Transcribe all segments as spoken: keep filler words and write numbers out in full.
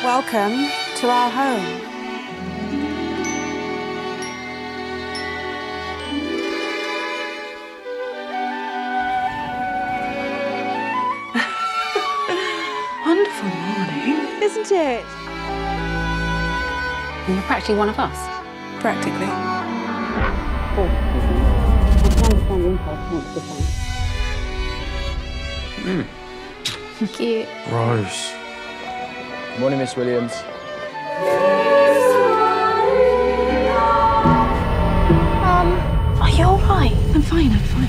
Welcome to our home. Wonderful morning, isn't it? You're practically one of us. Practically. Mm. Thank you. Gross. Morning, Miss Williams. Um, are you all right? I'm fine, I'm fine.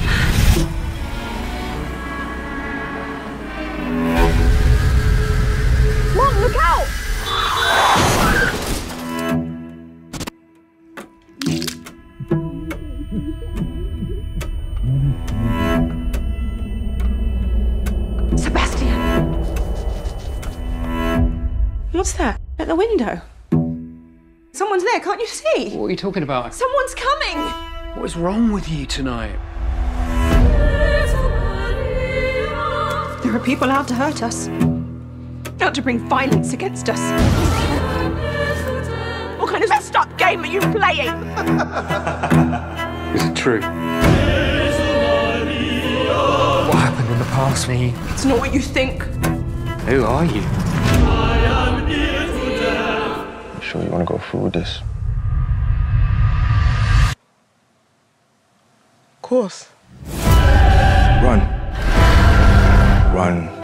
Mom, look out! Sebastian! What's that? At the window? Someone's there, can't you see? What are you talking about? Someone's coming! What is wrong with you tonight? There are people out to hurt us. Out to bring violence against us. What kind of messed up game are you playing? Is it true? What happened in the past, me? It's not what you think. Who are you? You sure you want to go through with this? Of course. Run. Run.